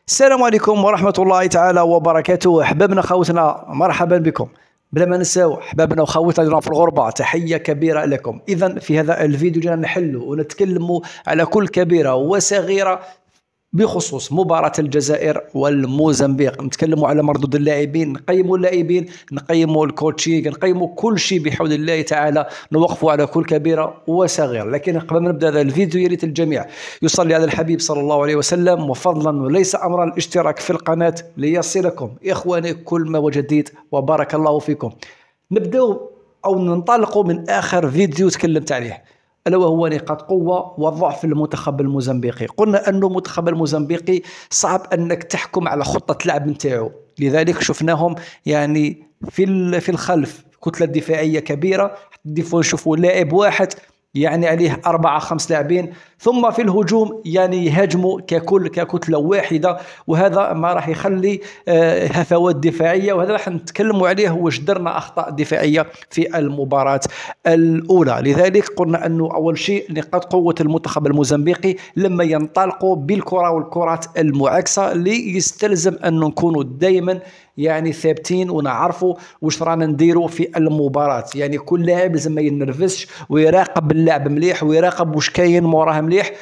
السلام عليكم ورحمة الله تعالى وبركاته. أحبابنا خوتنا مرحبا بكم. بلا ما نساو أحبابنا وخوتنا اللي في الغربة، تحية كبيرة لكم. إذا في هذا الفيديو جينا نحلوا ونتكلموا على كل كبيرة وصغيرة بخصوص مباراة الجزائر والموزمبيق. نتكلموا على مردود اللاعبين، نقيموا اللاعبين، نقيموا الكوتشينغ، نقيموا كل شيء بحول الله تعالى، نوقفوا على كل كبيرة وصغيرة. لكن قبل ما نبدا هذا الفيديو يا ريت الجميع يصلي على الحبيب صلى الله عليه وسلم، وفضلا وليس امرا الاشتراك في القناة ليصلكم اخواني كل ما وجديد، وبارك الله فيكم. نبداو او ننطلقوا من اخر فيديو تكلمت عليه، ألا وهو نقاط قوة وضعف المنتخب الموزمبيقي. قلنا أنه المنتخب الموزمبيقي صعب أنك تحكم على خطة لعب نتاعو، لذلك شفناهم يعني في الخلف كتلة دفاعية كبيرة، نشوفوا لاعب واحد يعني عليه 4-5 لاعبين، ثم في الهجوم يعني يهاجموا ككتلة واحدة، وهذا ما راح يخلي هفوات دفاعية، وهذا راح نتكلموا عليه واش درنا أخطاء دفاعية في المباراة الأولى. لذلك قلنا أنه أول شيء نقاط قوة المنتخب الموزمبيقي لما ينطلقوا بالكرة والكرات المعاكسة، اللي يستلزم أن نكونوا دائما يعني ثابتين ونعرفوا واش رانا نديروا في المباراة. يعني كل لاعب لازم ما ينرفزش ويراقب اللعب مليح ويراقب واش كاين موراه مليح.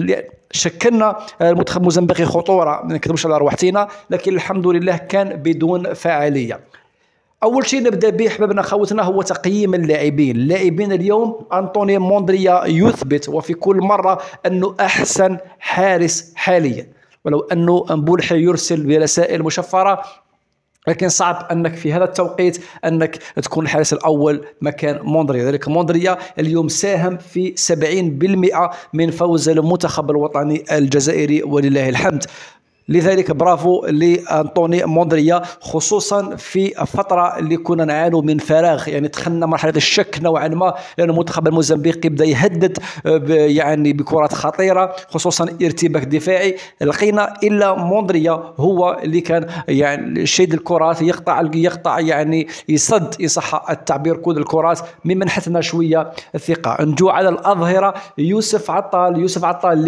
شكلنا المنتخب الموزمبيقي خطورة، ما نكذبش على روحتنا، لكن الحمد لله كان بدون فاعلية. اول شيء نبدا به احبابنا خوتنا هو تقييم اللاعبين اليوم. أنطوني موندريا يثبت وفي كل مره انه احسن حارس حاليا، ولو انه مبولحي يرسل برسائل مشفره، لكن صعب انك في هذا التوقيت انك تكون الحارس الاول مكان موندريا. ذلك موندريا اليوم ساهم في 70% من فوز المنتخب الوطني الجزائري ولله الحمد. لذلك برافو لأنطوني موندريا، خصوصا في الفترة اللي كنا نعانوا من فراغ، يعني دخلنا مرحلة الشك نوعا ما، لأن المنتخب الموزمبيقي بدأ يهدد يعني بكرات خطيرة، خصوصا ارتباك دفاعي. لقينا إلا موندريا هو اللي كان يعني شيد الكرات، يقطع يعني يصد إن صح التعبير كود الكرات، مما منحتنا شوية الثقة. نجو على الأظهرة، يوسف عطال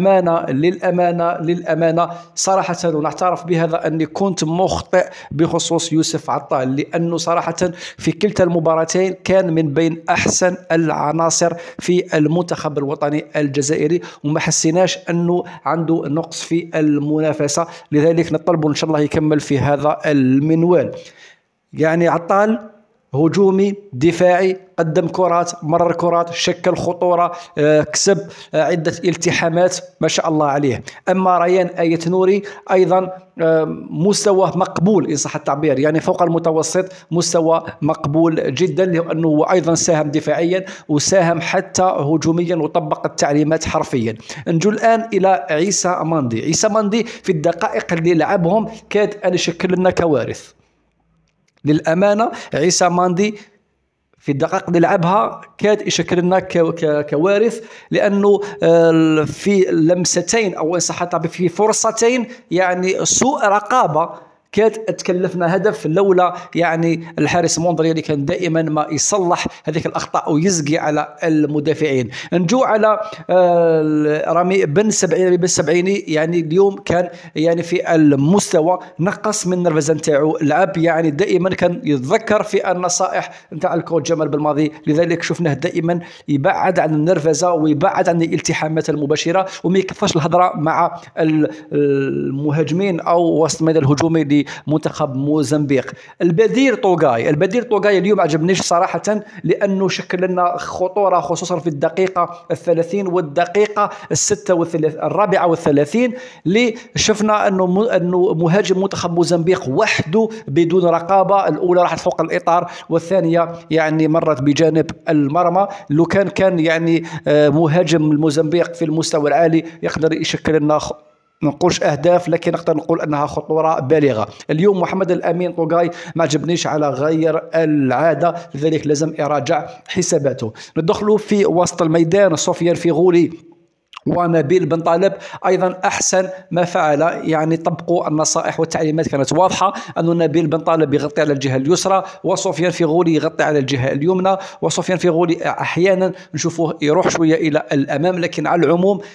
للأمانة صراحة، ونعترف بهذا أني كنت مخطئ بخصوص يوسف عطال، لأنه صراحة في كلتا المباراتين كان من بين أحسن العناصر في المنتخب الوطني الجزائري، وما حسيناش أنه عنده نقص في المنافسة. لذلك نطلب إن شاء الله يكمل في هذا المنوال. يعني عطال هجومي دفاعي، قدم كرات، مرر كرات، شكل خطورة، كسب عدة التحامات، ما شاء الله عليه. أما ريان آيت نوري أيضا مستوى مقبول إن صح التعبير، يعني فوق المتوسط، مستوى مقبول جدا، لأنه هو أيضا ساهم دفاعيا وساهم حتى هجوميا وطبق التعليمات حرفيا. نجو الآن إلى عيسى ماندي في الدقائق اللي لعبهم كاد أن يشكل لنا كوارث. للأمانة عيسى ماندي في الدقائق اللي لعبها كاد يشكل لنا كوارث، لأنه في لمستين أو إن صح التعبير في فرصتين يعني سوء رقابة كاد تكلفنا هدف، لولا يعني الحارس موندريا اللي كان دائما ما يصلح هذيك الاخطاء ويزقي على المدافعين. نجو على رامي بن سبعيني، يعني اليوم كان يعني في المستوى نقص من النرفزه نتاعو، لعب يعني دائما كان يتذكر في النصائح نتاع الكوتش جمال بالماضي، لذلك شفناه دائما يبعد عن النرفزه ويبعد عن الالتحامات المباشره، وما يكثرش الهضره مع المهاجمين او وسط الميدان الهجومي منتخب موزمبيق. البدير طوغاي اليوم عجبنيش صراحة، لأنه شكل لنا خطورة خصوصا في الدقيقة 30 والدقيقة 34 اللي شفنا أنه مهاجم منتخب موزمبيق وحده بدون رقابة. الأولى راحت فوق الإطار، والثانية يعني مرت بجانب المرمى. لو كان يعني مهاجم الموزمبيق في المستوى العالي يقدر يشكل لنا نقولش اهداف، لكن نقدر نقول انها خطوره بالغه. اليوم محمد الامين طوغاي ما عجبنيش على غير العاده، لذلك لازم يراجع حساباته. ندخلوا في وسط الميدان، سفيان فيغولي ونبيل بن طالب ايضا احسن ما فعل، يعني طبقوا النصائح والتعليمات كانت واضحه، ان نبيل بن طالب يغطي على الجهه اليسرى وسفيان فيغولي يغطي على الجهه اليمنى، وسفيان فيغولي احيانا نشوفوه يروح شويه الى الامام، لكن على العموم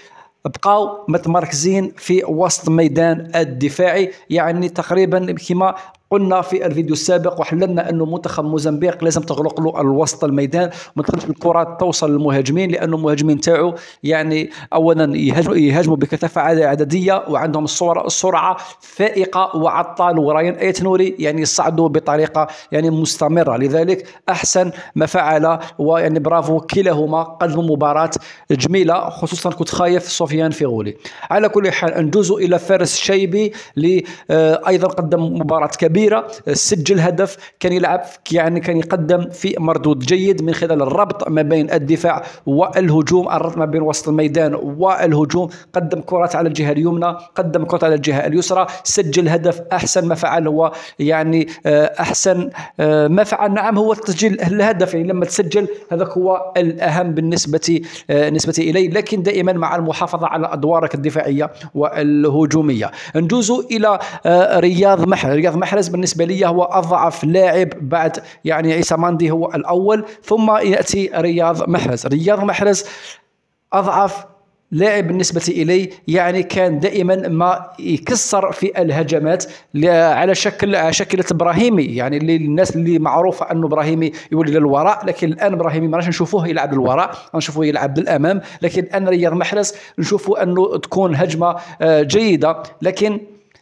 بقاو متمركزين في وسط ميدان الدفاعي، يعني تقريبا كما قلنا في الفيديو السابق وحللنا انه منتخب موزمبيق لازم تغلق له الوسط الميدان وما تخليش الكرات توصل للمهاجمين، لانه المهاجمين تاعو يعني اولا يهاجموا بكثافه عدديه وعندهم السرعه فائقه، وعطال وراين ايت نوري يعني يصعدوا بطريقه يعني مستمره. لذلك احسن ما فعل ويعني برافو كلاهما، قدموا مباراه جميله، خصوصا كنت خايف سفيان فيغولي. على كل حال نجوز الى فارس شيبي اللي ايضا قدم مباراه كبيره، سجل هدف، كان يلعب يعني كان يقدم في مردود جيد من خلال الربط ما بين الدفاع والهجوم، الربط ما بين وسط الميدان والهجوم، قدم كرات على الجهه اليمنى، قدم كرات على الجهه اليسرى، سجل هدف. احسن ما فعل هو يعني احسن ما فعل نعم هو تسجيل الهدف، يعني لما تسجل هذاك هو الاهم بالنسبه اليه، لكن دائما مع المحافظه على ادوارك الدفاعيه والهجوميه. نجوز الى رياض محرز بالنسبه لي هو اضعف لاعب بعد يعني عيسى ماندي هو الاول، ثم ياتي رياض محرز اضعف لاعب بالنسبة إلي، يعني كان دائما ما يكسر في الهجمات على شكل إبراهيمي، يعني الناس اللي معروفة أنه إبراهيمي يولي للوراء، لكن الآن إبراهيمي ما نشوفوه يلعب للوراء، نشوفوه يلعب للأمام، لكن الآن رياض محرز نشوفه أنه تكون هجمة جيدة، لكن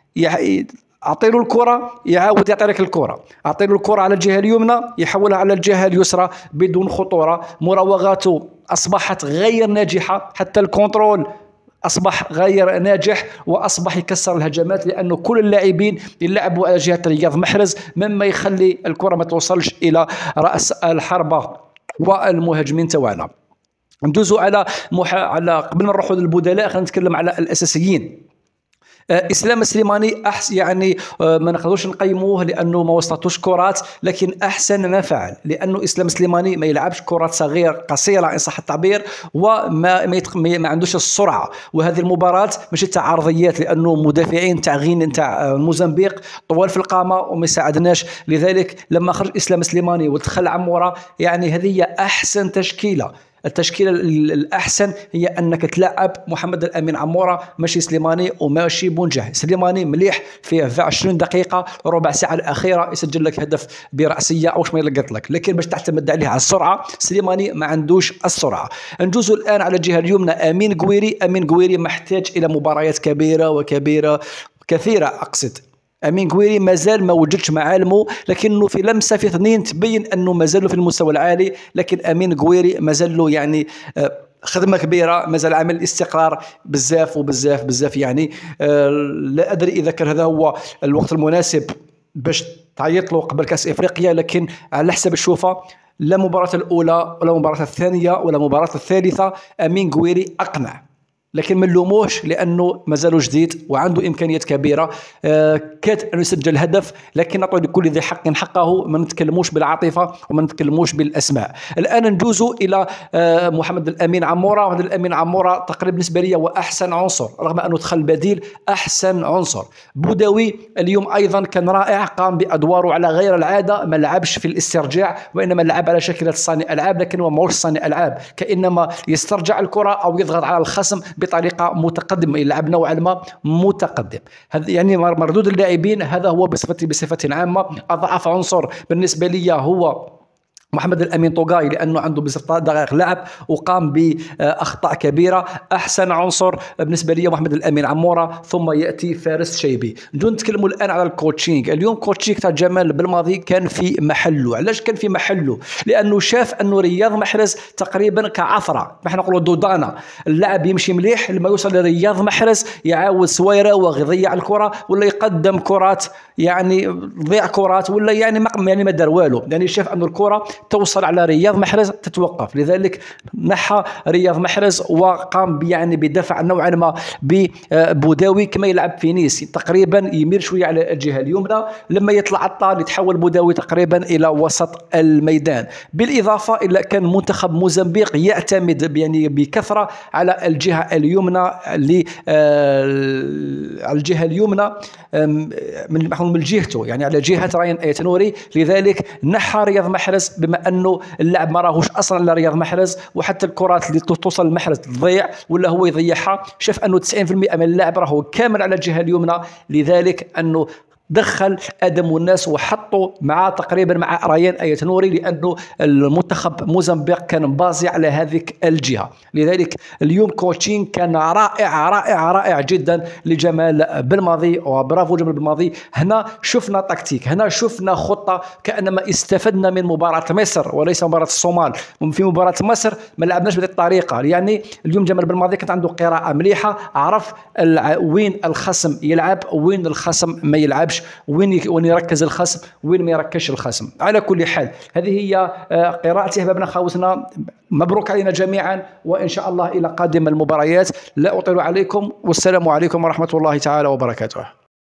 اعطيله الكره يعاود يعطي لك الكره، اعطيله الكره على الجهه اليمنى يحولها على الجهه اليسرى بدون خطوره، مراوغاته اصبحت غير ناجحه، حتى الكنترول اصبح غير ناجح، واصبح يكسر الهجمات لانه كل اللاعبين يلعبوا على جهه رياض محرز، مما يخلي الكره ما توصلش الى راس الحربه والمهاجمين تاعنا. ندوزوا على قبل ما نروحوا للبدلاء خلينا نتكلم على الاساسيين. اسلام السليماني يعني ما نقدروش نقيموه لانه ما وصلتوش كرات، لكن احسن ما فعل، لانه اسلام السليماني ما يلعبش كرات صغيره قصيره ان صح التعبير، وما ما عندوش السرعه، وهذه المباراه ماشي تاع عرضيات، لانه مدافعين تاع غين تاع موزمبيق طوال في القامه وما يساعدناش، لذلك لما خرج اسلام السليماني ودخل عموره يعني هذه هي احسن تشكيله. التشكيله الاحسن هي انك تلعب محمد الامين عموره ماشي سليماني وماشي بونجاه. سليماني مليح في 20 دقيقه ربع ساعه الاخيره يسجل لك هدف براسيه او ما يلقط لك، لكن باش تعتمد عليه على السرعه سليماني ما عندوش السرعه. نجوز الان على الجهه اليمنى امين قويري محتاج الى مباريات كثيره اقصد. امين قويري مازال ما وجدش معالمه، لكنه في لمسه في اثنين تبين انه مازال في المستوى العالي، لكن امين قويري مازال له يعني خدمه كبيره، مازال عامل استقرار بزاف يعني لا ادري اذا كان هذا هو الوقت المناسب باش تعيط له قبل كاس افريقيا، لكن على حسب الشوفه لا المباراه الاولى ولا المباراه الثانيه ولا المباراه الثالثه امين قويري اقنع، لكن ما نلوموش لانه مازالو جديد وعنده امكانيات كبيره. كاد انه يسجل هدف، لكن نعطي لكل ذي حق حقه، ما نتكلموش بالعاطفه وما نتكلموش بالاسماء. الان نجوزوا الى محمد الامين عموره. محمد الامين عموره تقريبا بالنسبه لي هو احسن عنصر، رغم انه دخل بديل احسن عنصر. بوداوي اليوم ايضا كان رائع، قام بادواره على غير العاده، ما لعبش في الاسترجاع وانما لعب على شكل صانع العاب، لكن هو ماهوش صانع العاب، كانما يسترجع الكره او يضغط على الخصم بطريقه متقدمه، يلعب نوعا ما متقدم. هذا يعني مردود اللاعبين، هذا هو بصفه عامه. اضعف عنصر بالنسبه لي هو محمد الامين طوغاي، لانه عنده بزاف دقائق لعب وقام باخطاء كبيره. احسن عنصر بالنسبه لي محمد الامين عموره، ثم ياتي فارس شيبي. نجو نتكلموا الان على الكوتشينغ. اليوم كوتشينغ تاع جمال بالماضي كان في محله. علاش كان في محله؟ لانه شاف انه رياض محرز تقريبا كعثره، نحن نقولوا دودانا، اللاعب يمشي مليح لما يوصل لرياض محرز يعاود سويره ويضيع الكره ولا يقدم كرات، يعني ضيع كرات ولا يعني ما دار والو، يعني شاف انه الكره توصل على رياض محرز تتوقف، لذلك نحى رياض محرز وقام يعني بدفع نوعا ما ببوداوي كما يلعب في نيس، تقريبا يميل شويه على الجهه اليمنى، لما يطلع الطال يتحول بوداوي تقريبا الى وسط الميدان. بالاضافه الى كان منتخب موزمبيق يعتمد يعني بكثره على الجهه اليمنى على الجهه اليمنى من جهته، يعني على جهه راين ايت نوري، لذلك نحى رياض محرز بما انه اللاعب ما راهوش اصلا على رياض محرز، وحتى الكرات اللي توصل لمحرز تضيع ولا هو يضيعها، شاف انه 90% من اللاعب راهو كامل على الجهه اليمنى، لذلك انه دخل ادم الناس وحطوا معاه تقريبا مع ريان اية نوري، لانه المنتخب موزمبيق كان بازي على هذيك الجهه. لذلك اليوم كوتشين كان رائع رائع رائع جدا لجمال بالماضي، وبرافو جمال بالماضي. هنا شفنا تكتيك، هنا شفنا خطه، كانما استفدنا من مباراه مصر وليس مباراه الصومال. في مباراه مصر ما لعبناش بهذه الطريقه، يعني اليوم جمال بالماضي كانت عنده قراءه مليحه، عرف وين الخصم يلعب وين الخصم ما يلعبش، وين يركز الخصم وين ما يركزش الخصم. على كل حال هذه هي قراءتي احبابنا خاوتنا، مبروك علينا جميعا، وان شاء الله الى قادم المباريات. لا اطيل عليكم، والسلام عليكم ورحمه الله تعالى وبركاته.